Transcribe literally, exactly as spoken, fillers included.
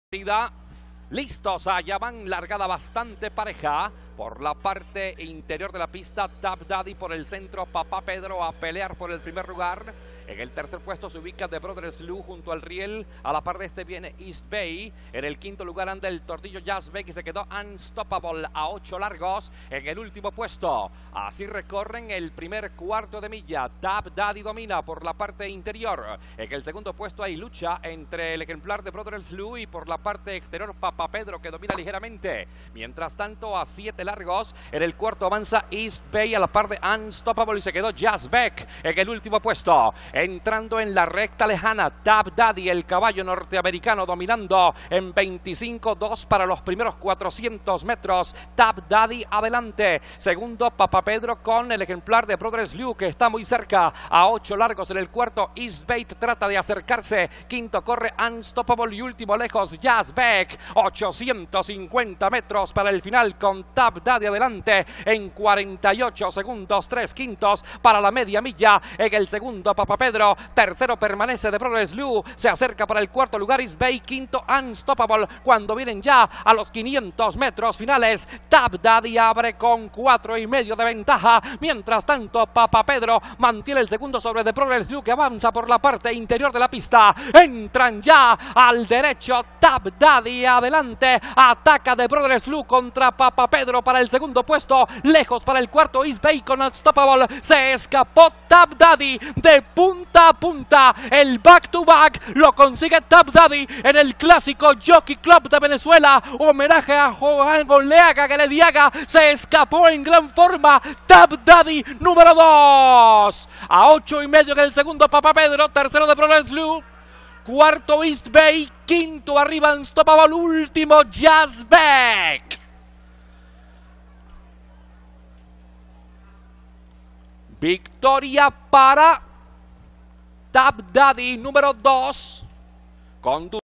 partida. Listos, allá van, largada bastante pareja. Por la parte interior de la pista, Dab Daddy por el centro, Papá Pedro a pelear por el primer lugar. En el tercer puesto se ubica The Brothers Lou junto al riel. A la par de este viene East Bay. En el quinto lugar anda el Tordillo Jazzbeck y se quedó Unstoppable a ocho largos en el último puesto. Así recorren el primer cuarto de milla. Dab Daddy domina por la parte interior. En el segundo puesto hay lucha entre el ejemplar de Brothers Lou y por la parte exterior Papá Pedro, que domina ligeramente. Mientras tanto, a siete largos, en el cuarto avanza East Bay a la par de Unstoppable y se quedó Jazzbeck en el último puesto. Entrando en la recta lejana, Dab Daddy, el caballo norteamericano, dominando en veinticinco dos para los primeros cuatrocientos metros. Dab Daddy adelante. Segundo, Papá Pedro con el ejemplar de Brothers Lou, que está muy cerca. A ocho largos en el cuarto, East Bay trata de acercarse. Quinto corre Unstoppable y último lejos, Jazzbeck. ochocientos cincuenta metros para el final con Dab Daddy adelante en cuarenta y ocho segundos. Tres quintos para la media milla. En el segundo, Papá Pedro. Tercero permanece de Brothers Lou. Se acerca para el cuarto lugar East Bay. Quinto Unstoppable. Cuando vienen ya a los quinientos metros finales, Dab Daddy abre con cuatro y medio de ventaja. Mientras tanto, Papá Pedro mantiene el segundo sobre The Brothers Lou, que avanza por la parte interior de la pista. Entran ya al derecho. Dab Daddy adelante. Ataca The Brothers Lou contra Papá Pedro para el segundo puesto. Lejos para el cuarto East Bay con Unstoppable. Se escapó Dab Daddy de punta a punta. El back to back lo consigue Dab Daddy en el clásico Jockey Club de Venezuela. Homenaje a Juan Goleaga Galediaga. Se escapó en gran forma Dab Daddy número dos. A ocho y medio en el segundo Papá Pedro. Tercero de Brothers Lou. Cuarto East Bay. Quinto arriba Unstoppable. Último Jazzbeck. Victoria para Dab Daddy número dos. Con